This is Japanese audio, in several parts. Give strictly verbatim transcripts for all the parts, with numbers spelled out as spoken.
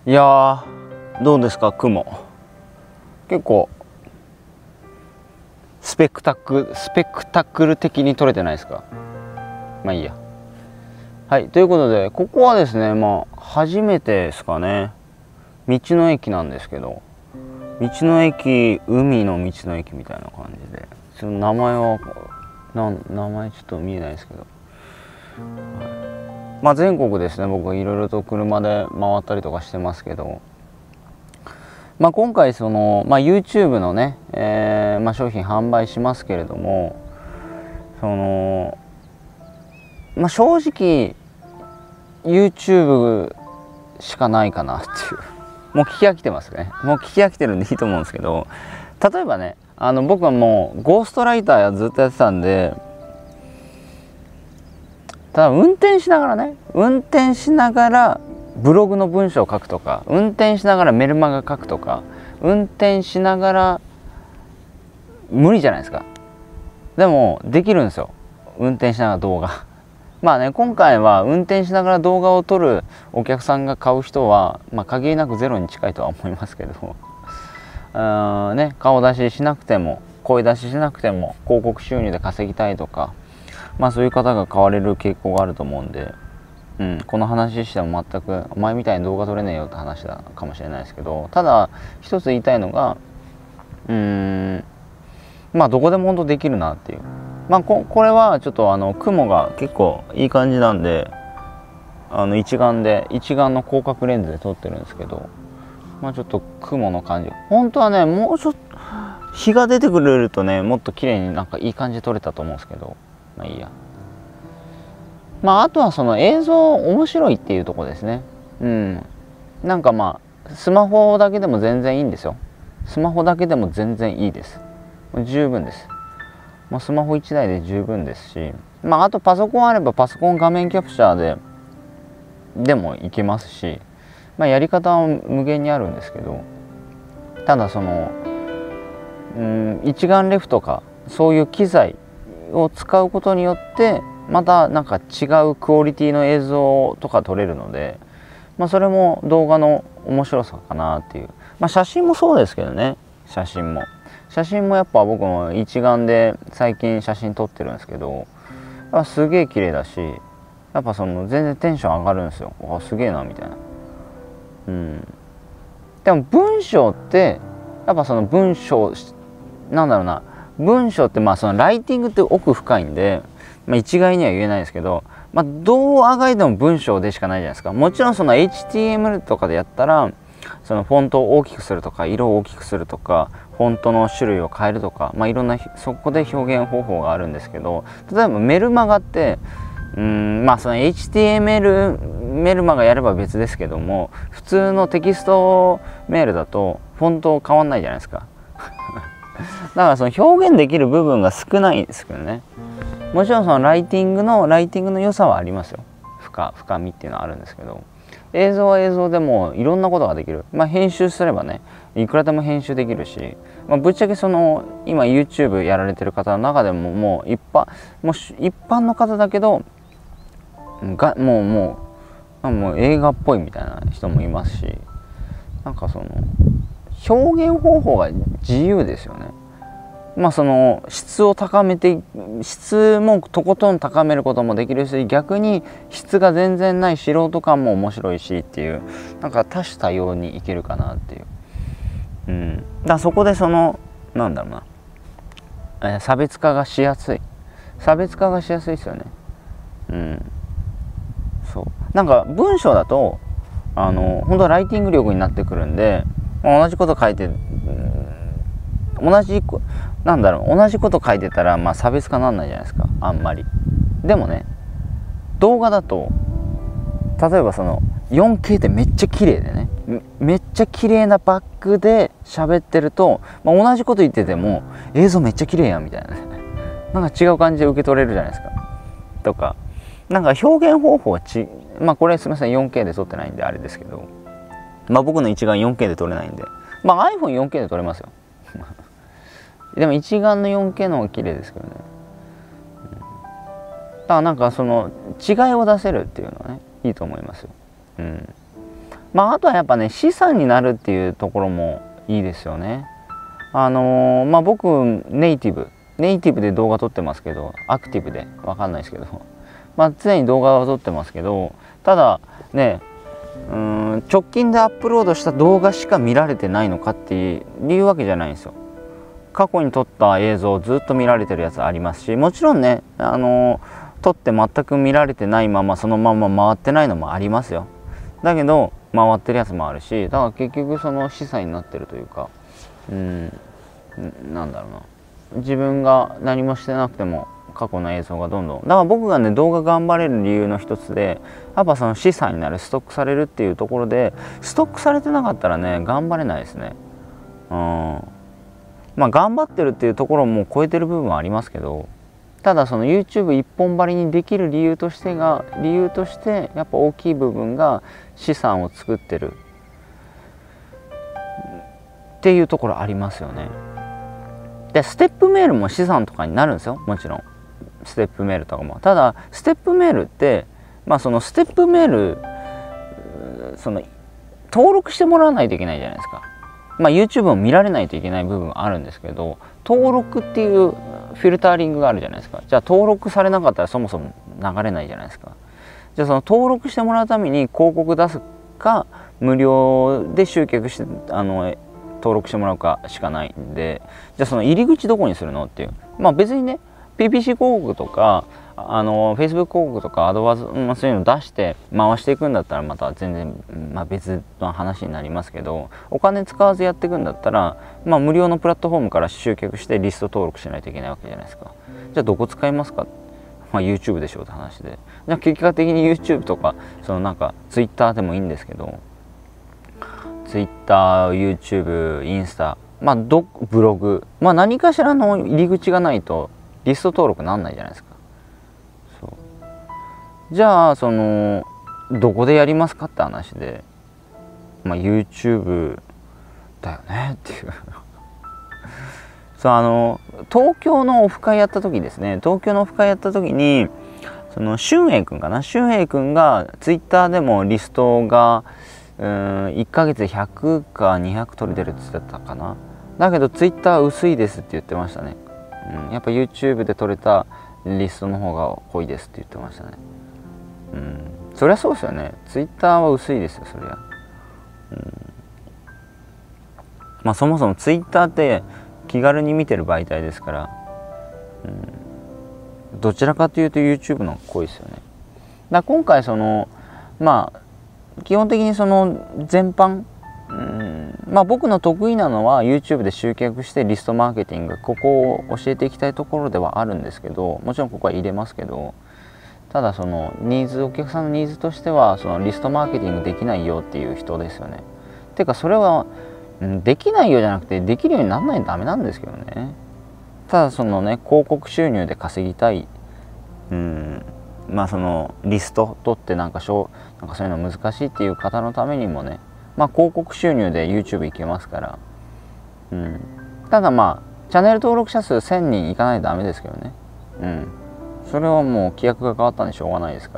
いやー、どうですか雲。結構スペクタクスペクタクル的に撮れてないですか？まあいいや。はい、ということでここはですね、まあ初めてですかね、道の駅なんですけど、道の駅、海の道の駅みたいな感じで、その名前はな名前ちょっと見えないですけど、はい、まあ全国ですね、僕いろいろと車で回ったりとかしてますけど、まあ今回その、まあ、YouTube のね、えーまあ、商品販売しますけれども、その、まあ、正直 YouTube しかないかなっていう、もう聞き飽きてますね。もう聞き飽きてるんでいいと思うんですけど、例えばね、あの僕はもうゴーストライターやずっとやってたんで、ただ運転しながらね運転しながらブログの文章を書くとか、運転しながらメルマガ書くとか、運転しながら無理じゃないですか。でもできるんですよ、運転しながら動画まあね、今回は運転しながら動画を撮るお客さんが買う人は、まあ、限りなくゼロに近いとは思いますけどあ、ね、顔出ししなくても声出ししなくても広告収入で稼ぎたいとか、まあそういう方が買われる傾向があると思うんで、うん、この話しても全くお前みたいに動画撮れねえよって話だかもしれないですけど、ただ一つ言いたいのが、うーんまあどこでも本当できるなっていう。まあ こ, これはちょっとあの雲が結構いい感じなんで、あの一眼で一眼の広角レンズで撮ってるんですけど、まあちょっと雲の感じ、本当はねもうちょっと日が出てくれるとね、もっと綺麗になんかいい感じで撮れたと思うんですけど、まあいいや。まああとはその映像面白いっていうところですね。うん、なんかまあスマホだけでも全然いいんですよ。スマホだけでも全然いいです。十分です。まあ、スマホいちだいで十分ですし、まあ、あとパソコンあればパソコン画面キャプチャーででもいけますし、まあ、やり方は無限にあるんですけど、ただそのうん一眼レフとかそういう機材を使うことによってまたなんか違うクオリティの映像とか撮れるので、まあ、それも動画の面白さかなっていう。まあ、写真もそうですけどね、写真も写真もやっぱ僕も一眼で最近写真撮ってるんですけど、すげえ綺麗だし、やっぱその全然テンション上がるんですよ。あ、すげえなみたいな。うん。でも文章ってやっぱその文章なんだろうな、文章ってまあそのライティングって奥深いんで、まあ、一概には言えないですけど、まあ、どうあがいても文章でしかないじゃないですか。もちろんその エイチティーエムエル とかでやったらそのフォントを大きくするとか色を大きくするとかフォントの種類を変えるとか、まあ、いろんなそこで表現方法があるんですけど、例えばメルマガってうーんまあその エイチティーエムエル メルマガやれば別ですけども、普通のテキストメールだとフォント変わんないじゃないですかだからその表現できる部分が少ないんですけどね。もちろんそのライティングのライティングの良さはありますよ。深深みっていうのはあるんですけど、映像は映像でもいろんなことができる。まあ編集すればね、いくらでも編集できるし、まあ、ぶっちゃけその今 YouTube やられてる方の中でももう一般もう一般の方だけどがもうもうもう映画っぽいみたいな人もいますし、なんかその表現方法が自由ですよね。まあその質を高めて質もとことん高めることもできるし、逆に質が全然ない素人感も面白いしっていう、なんか多種多様にいけるかなっていう、うん、だからそこでそのなんだろうな、えー、差別化がしやすい差別化がしやすいですよね。うん、そうなんか文章だとあの本当はライティング力になってくるんで、同じこと書いて、うん、同じなんだろう同じこと書いてたら、まあ、差別化なんないじゃないですか、あんまり。でもね、動画だと例えばその よんケー ってめっちゃ綺麗でね、めっちゃ綺麗なバックで喋ってると、まあ、同じこと言ってても映像めっちゃ綺麗やんみたいなねなんか違う感じで受け取れるじゃないですか。とかなんか表現方法はちまあこれすみません よんケー で撮ってないんであれですけど、まあ僕の一眼 よんケー で撮れないんで、まあ アイフォンよんケー で撮れますよでも一眼の よんケー の方が綺麗ですけどね、うん、だからなんかその違いを出せるっていうのはねいいと思いますよ。うん、 まああとはやっぱね資産になるっていうところもいいですよね。あのー、まあ僕ネイティブネイティブで動画撮ってますけど、アクティブでわかんないですけどまあ常に動画を撮ってますけど、ただね、うーん直近でアップロードした動画しか見られてないのかっていうわけじゃないんですよ。過去に撮った映像をずっと見られてるやつありますし、もちろんね、あのー、撮って全く見られてないままそのまま回ってないのもありますよ。だけど回ってるやつもあるし、だから結局その資産になってるというか、うん、なんだろうな、自分が何もしてなくても過去の映像がどんどん、だから僕がね動画頑張れる理由の一つで、やっぱその資産になる、ストックされるっていうところで、ストックされてなかったらね頑張れないですね。うん、まあ頑張ってるっていうところも超えてる部分はありますけど、ただその YouTube 一本張りにできる理由としてが理由としてやっぱ大きい部分が資産を作ってるっていうところありますよね。でステップメールも資産とかになるんですよ、もちろん。ステップメールとかも。ただステップメールってまあそのステップメールその登録してもらわないといけないじゃないですか。まあ YouTube を見られないといけない部分はあるんですけど、登録っていうフィルタリングがあるじゃないですか。じゃあ登録されなかったらそもそも流れないじゃないですか。じゃあその登録してもらうために広告出すか無料で集客してあの登録してもらうかしかないんで、じゃあその入り口どこにするのっていう、まあ別にね ピーピーシー 広告とかあの Facebook 広告とかアドバーズ、まあ、そういうの出して回していくんだったらまた全然、まあ、別の話になりますけど、お金使わずやっていくんだったら、まあ、無料のプラットフォームから集客してリスト登録しないといけないわけじゃないですか。じゃあどこ使いますか、まあ、YouTube でしょうって話で、じゃあ結果的に YouTube とかそのなんか Twitter でもいいんですけど、Twitter、YouTube、インスタ、まあどブログ、まあ何かしらの入り口がないとリスト登録なんないじゃないですか。そうじゃあそのどこでやりますかって話で、まあ YouTube だよねっていうそうあの東京のオフ会やった時ですね、東京のオフ会やった時にその俊英くんかな、俊英くんが Twitter でもリストがうんいっかげつでひゃくかにひゃく取り出るって言ってたかな。だけど Twitter 薄いですって言ってましたね。うん、やっぱ YouTube で取れたリストの方が濃いですって言ってましたね。うん、そりゃそうですよね。Twitter は薄いですよ、そりゃ。うん、まあそもそも Twitter って気軽に見てる媒体ですから、うん、どちらかというと YouTube の方が濃いですよね。だから今回そのまあ基本的にその全般、うん、まあ僕の得意なのは YouTube で集客してリストマーケティング、ここを教えていきたいところではあるんですけど、もちろんここは入れますけど、ただそのニーズ、お客さんのニーズとしてはそのリストマーケティングできないよっていう人ですよね。ていうかそれは、うん、できないよじゃなくてできるようにならないとダメなんですけどね。ただそのね広告収入で稼ぎたい、うん、まあそのリスト取ってなんかしょうなんかそういうの難しいっていう方のためにもね、まあ広告収入で YouTube いけますから、うん、ただまあチャンネル登録者数せんにんいかないとダメですけどね。うん、それはもう規約が変わったんでしょうがないですから、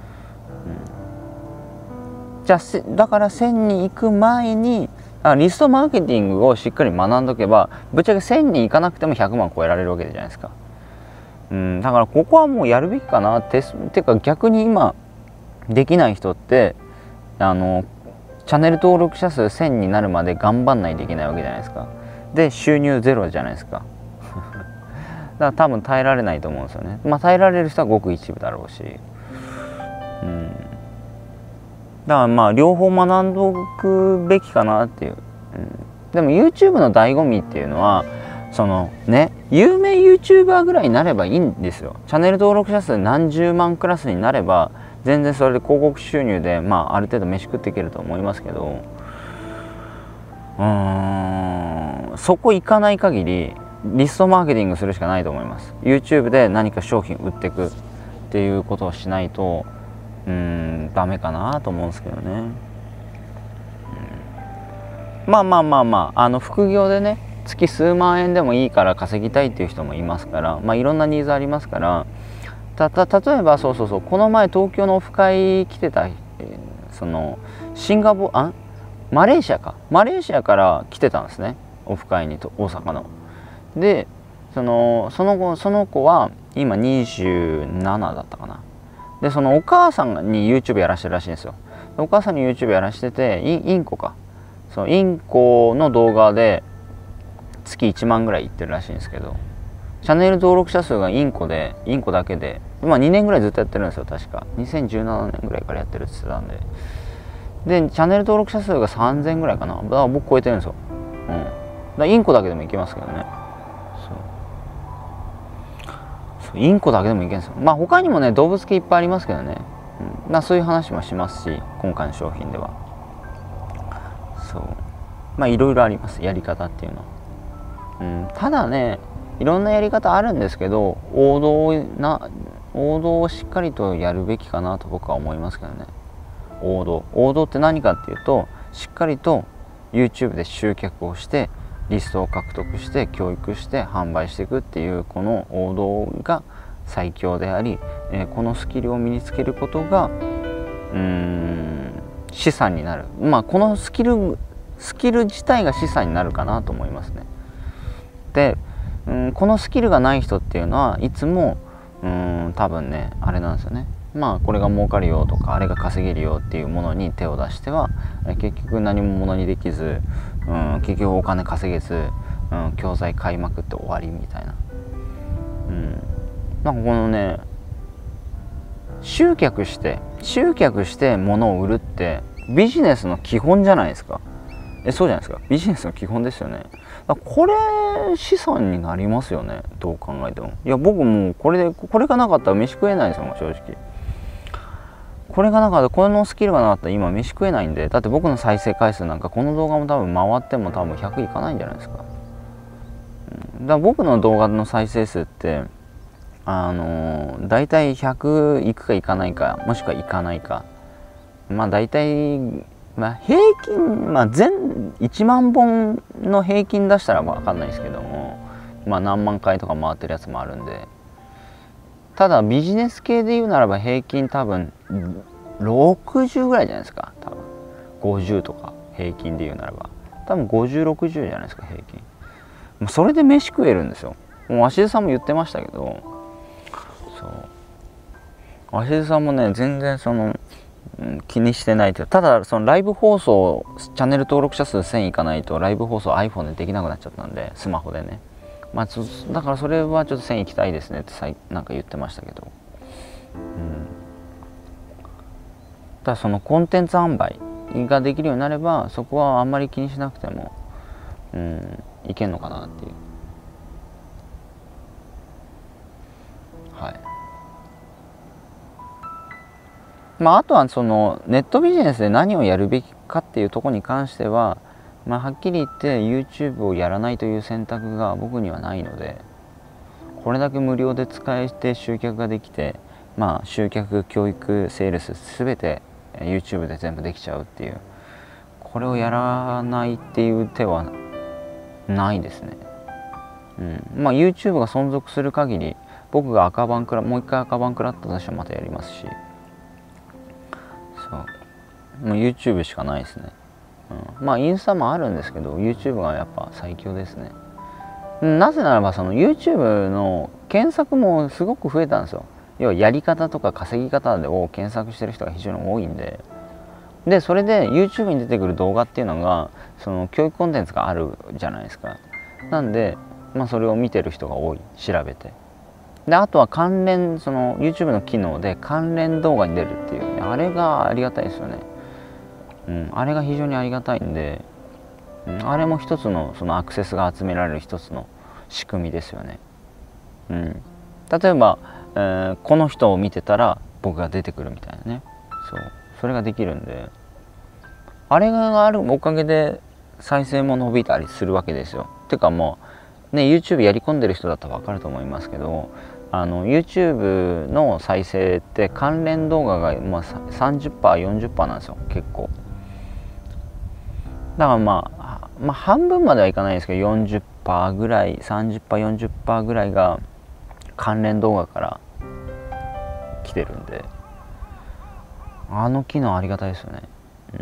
うん、じゃあだからせんにん行く前にリストマーケティングをしっかり学んどけば、ぶっちゃけせんにんいかなくてもひゃくまん超えられるわけじゃないですか。うん、だからここはもうやるべきかなって。てか逆に今できない人ってあのチャンネル登録者数せんになるまで頑張んないといけないわけじゃないですか。で収入ゼロじゃないですかだから多分耐えられないと思うんですよね。まあ耐えられる人はごく一部だろうし、うん、だからまあ両方学んどくべきかなっていう、うん、でも YouTube の醍醐味っていうのはそのね有名 YouTuber ぐらいになればいいんですよ。チャンネル登録者数何十万クラスになれば全然それで広告収入でまあある程度飯食っていけると思いますけど、うーんそこ行かない限りリストマーケティングするしかないと思います。 YouTube で何か商品売っていくっていうことをしないとうーんダメかなと思うんですけどね、うん、まあまあまあまああの副業でね月数万円でもいいから稼ぎたいっていう人もいますから、まあいろんなニーズありますから、たた例えばそうそうそうこの前東京のオフ会来てたそのシンガポールあマレーシアかマレーシアから来てたんですね、オフ会にと大阪の。でそのその後その子は今にじゅうななだったかな。でそのお母さんに YouTube やらしてるらしいんですよ。お母さんに YouTube やらしてて、インインコかそのインコの動画で月いちまんぐらいいってるらしいんですけど、チャンネル登録者数がインコでインコだけで、まあ、にねんぐらいずっとやってるんですよ。確かにせんじゅうななねんぐらいからやってるって言ってたんで、でチャンネル登録者数がさんぜんぐらいかな。だから僕超えてるんですよ。うん、だからインコだけでもいけますけどね。そうそうインコだけでもいけるんですよ。まあ他にもね動物系いっぱいありますけどね、うん、まあそういう話もしますし、今回の商品ではそうまあいろいろあります、やり方っていうのは。うん、ただねいろんなやり方あるんですけど、王道な王道をしっかりとやるべきかなと僕は思いますけどね。王道王道って何かっていうと、しっかりと YouTube で集客をしてリストを獲得して教育して販売していくっていう、この王道が最強であり、えー、このスキルを身につけることがうーん資産になる。まあこのスキルスキル自体が資産になるかなと思いますね。で、うん、このスキルがない人っていうのはいつもうん多分ねあれなんですよね。まあこれが儲かるよとかあれが稼げるよっていうものに手を出しては結局何もものにできず、うん、結局お金稼げず、うん、教材買いまくって終わりみたいな。うん、なんかこのね集客して集客して物を売るってビジネスの基本じゃないですか。えそうじゃないですか、ビジネスの基本ですよね。これ資産になりますよね、どう考えても。いや僕もうこれでこれがなかったら飯食えないですよ、正直。これがなかったこのスキルがなかったら今飯食えないんで。だって僕の再生回数なんかこの動画も多分回っても多分ひゃくいかないんじゃないですか。うん、だから僕の動画の再生数ってあのー、大体ひゃくいくかいかないか、もしくはいかないか、まあ大体まあ平均、まあ、全いちまんぼんの平均出したら分かんないですけども、まあ何万回とか回ってるやつもあるんで。ただビジネス系で言うならば平均多分ろくじゅうぐらいじゃないですか。多分ごじゅうとか平均で言うならば多分ごじゅうろくじゅうじゃないですか平均。もうそれで飯食えるんですよ。もう鷲津さんも言ってましたけど、そう鷲津さんもね全然その気にしてないという。ただそのライブ放送チャンネル登録者数せんいかないとライブ放送 iPhone でできなくなっちゃったんで、スマホでね。まあ、だからそれはちょっとせんいきたいですねってさなんか言ってましたけど、うん、ただそのコンテンツ販売ができるようになればそこはあんまり気にしなくても、うん、いけんのかなっていう。はい。まああとはそのネットビジネスで何をやるべきかっていうところに関しては、まあ、はっきり言って YouTube をやらないという選択が僕にはないので、これだけ無料で使えて集客ができて、まあ集客教育セールス全て YouTube で全部できちゃうっていう、これをやらないっていう手はないですね。うん、まあ YouTube が存続する限り僕が赤番くらもう一回赤番食らったとしてもまたやりますし、そうもう YouTube しかないですね。うん、まあインスタもあるんですけど YouTube がやっぱ最強ですね。なぜならばその YouTube の検索もすごく増えたんですよ。要はやり方とか稼ぎ方を検索してる人が非常に多いんで、でそれで YouTube に出てくる動画っていうのがその教育コンテンツがあるじゃないですか。なんで、まあ、それを見てる人が多い、調べて。であとは関連その YouTube の機能で関連動画に出るっていう、ね、あれがありがたいですよね。うん、あれが非常にありがたいんで、うん、あれも一つのそのアクセスが集められる一つの仕組みですよね。うん、例えば、えー、この人を見てたら僕が出てくるみたいなね、そうそれができるんで、あれがあるおかげで再生も伸びたりするわけですよ。てかもうね YouTube やり込んでる人だったら分かると思いますけど、あの YouTube の再生って関連動画がまあ さんじゅっパーセント、よんじゅっパーセント なんですよ結構。だからまあ、まあ半分まではいかないですけど よんじゅっパーセント ぐらい さんじゅっパーセント、よんじゅっパーセント ぐらいが関連動画から来てるんで、 あの機能ありがたいですよね。うん、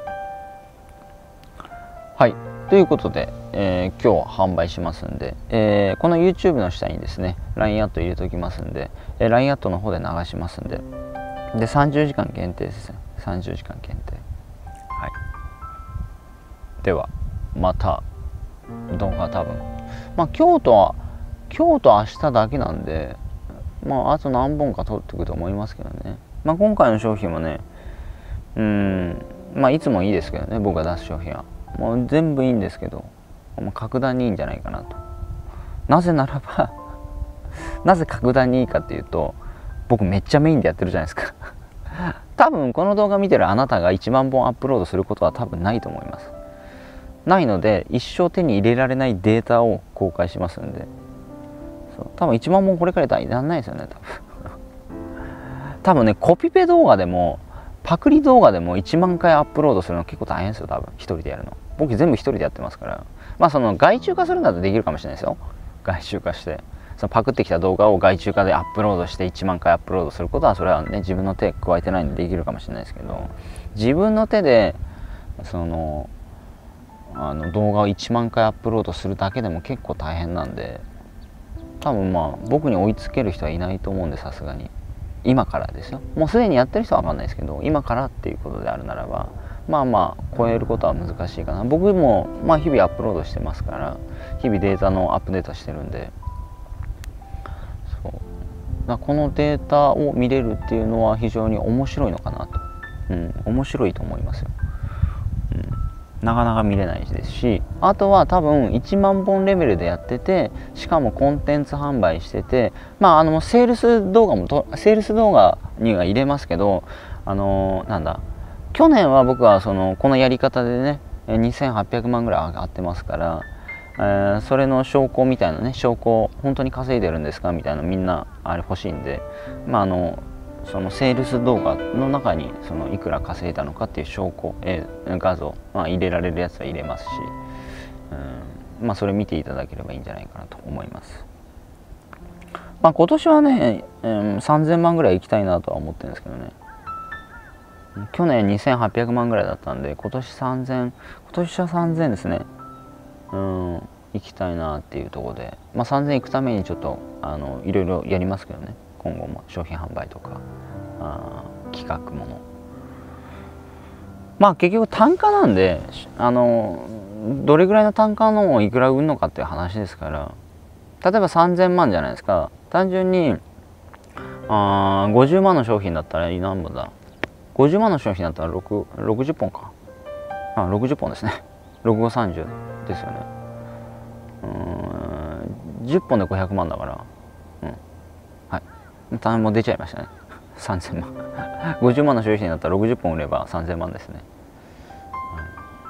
はいということで、えー、今日販売しますんで、えー、この YouTube の下にですね ライン アット入れておきますんで、えー、ライン アットの方で流しますんで、でさんじゅうじかん限定ですね。さんじゅうじかん限定。はい、ではまた動画多分まあ今日とは今日と明日だけなんで、まああと何本か撮っていくと思いますけどね。まあ今回の商品もね、うーんまあいつもいいですけどね、僕が出す商品はもう全部いいんですけど、もう格段にいいんじゃないかなと。なぜならばなぜ格段にいいかっていうと、僕めっちゃメインでやってるじゃないですか多分この動画見てるあなたがいちまんぼんアップロードすることは多分ないと思います。ないので一生手に入れられないデータを公開しますんで、そう多分いちまんぼんこれからやんないですよね多分多分ねコピペ動画でもパクリ動画でもいちまんかいアップロードするの結構大変ですよ多分。一人でやるの僕全部一人でやってますから。まあその外注化するんだとできるかもしれないですよ。外注化してそのパクってきた動画を外注化でアップロードしていちまんかいアップロードすることはそれはね自分の手加えてないんでできるかもしれないですけど、自分の手でそのあの動画をいちまんかいアップロードするだけでも結構大変なんで、多分まあ僕に追いつける人はいないと思うんで、さすがに今からですよ。もうすでにやってる人は分かんないですけど、今からっていうことであるならばまあまあ超えることは難しいかな。僕もまあ日々アップロードしてますから、日々データのアップデートしてるんで、そうだこのデータを見れるっていうのは非常に面白いのかなと、うん、面白いと思いますよ。なかなか見れないですし、あとは多分いちまんぼんレベルでやってて、しかもコンテンツ販売してて、まああのセールス動画もとセールス動画には入れますけど、あのー、なんだ去年は僕はそのこのやり方でねにせんはっぴゃくまんぐらい上がってますから、えー、それの証拠みたいなね、証拠本当に稼いでるんですかみたいな、みんなあれ欲しいんで、まああのそのセールス動画の中にそのいくら稼いだのかっていう証拠、えー、画像、まあ、入れられるやつは入れますし、うん、まあそれ見ていただければいいんじゃないかなと思います。まあ今年はね、うん、さんぜんまんぐらい行きたいなとは思ってるんですけどね。去年にせんはっぴゃくまんぐらいだったんで、今年さんぜん、今年はさんぜんですね。うん、行きたいなっていうところで、まあさんぜん行くためにちょっとあのいろいろやりますけどね。今後も商品販売とかあ企画もの、まあ結局単価なんで、あのどれぐらいの単価のをいくら売るのかっていう話ですから、例えばさんぜんまんじゃないですか。単純にあごじゅうまんの商品だったら何本だ、ごじゅうまんの商品だったらろくじゅっぽんか、あろくじゅっぽんですねろくごさんじゅうですよね。うーんじゅっぽんでごひゃくまんだから、うんはい単も出ちゃいましたねさんぜんまんごじゅうまんの商品だったらろくじゅっぽん売ればさんぜんまんですね、うん、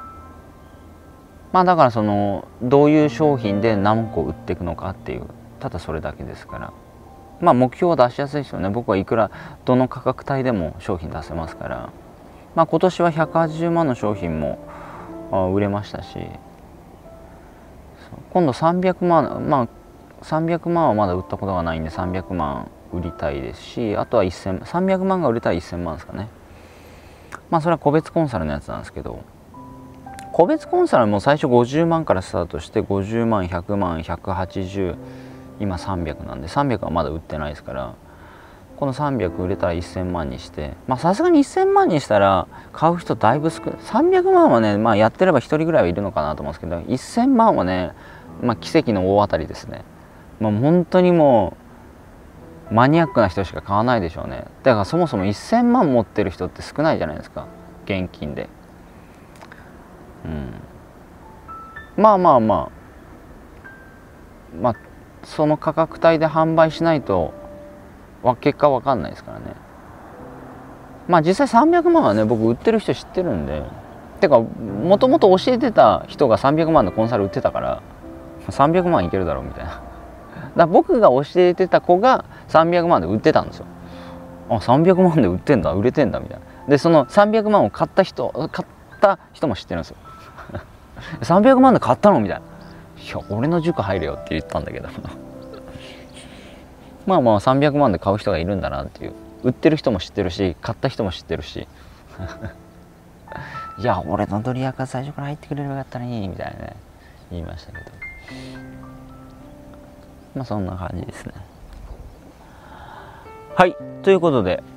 まあだからそのどういう商品で何個売っていくのかっていう、ただそれだけですから、まあ目標は出しやすいですよね。僕はいくらどの価格帯でも商品出せますから、まあ今年はひゃくはちじゅうまんの商品も売れましたし、今度さんびゃくまん、まあさんびゃくまんはまだ売ったことがないんでさんびゃくまん売りたいですし、あとはせんさんびゃくまんが売れたらせんまんですかね。まあそれは個別コンサルのやつなんですけど、個別コンサルも最初ごじゅうまんからスタートしてごじゅうまん、ひゃくまん、ひゃくはちじゅう、今さんびゃくなんでさんびゃくはまだ売ってないですから、このさんびゃく売れたらせんまんにして、まあさすがにせんまんにしたら買う人だいぶ少ない。さんびゃくまんはね、まあやってればひとりぐらいはいるのかなと思うんですけど、せんまんはね、まあ奇跡の大当たりですね。まあ本当にもうマニアックな人しか買わないでしょうね。だからそもそもせんまん持ってる人って少ないじゃないですか、現金で。うん、まあまあまあまあその価格帯で販売しないと結果わかんないですからね。まあ実際さんびゃくまんはね、僕売ってる人知ってるんで、てかもともと教えてた人がさんびゃくまんのコンサル売ってたからさんびゃくまんいけるだろうみたいな。だから僕が教えてた子がさんびゃくまんで売ってたんですよ。あ、さんびゃくまんで売ってんだ、売れてんだみたいな。でそのさんびゃくまんを買った人買った人も知ってるんですよさんびゃくまんで買ったのみたいな。いや俺の塾入れよって言ったんだけどまあまあさんびゃくまんで買う人がいるんだなっていう売ってる人も知ってるし買った人も知ってるしいや俺のドリアカ最初から入ってくれればよかったのにみたいなね言いましたけど、まあそんな感じですね。はいということで、はい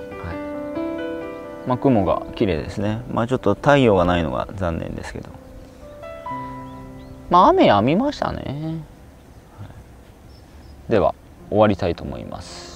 、まあ雲が綺麗ですね。まあちょっと太陽がないのが残念ですけど、まあ雨止みましたね。はい、では終わりたいと思います。